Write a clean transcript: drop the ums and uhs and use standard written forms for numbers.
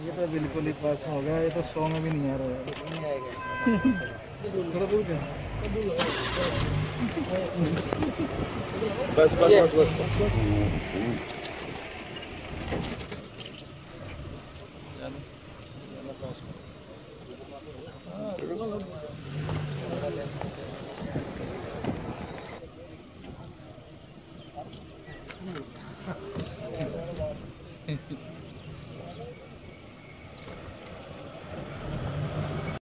ये तो बिल्कुल ही पास हो गया, ये तो 100 में भी नहीं आ रहा है। नहीं आएगा थोड़ा दूर क्या बस बस बस बस बस बस चलो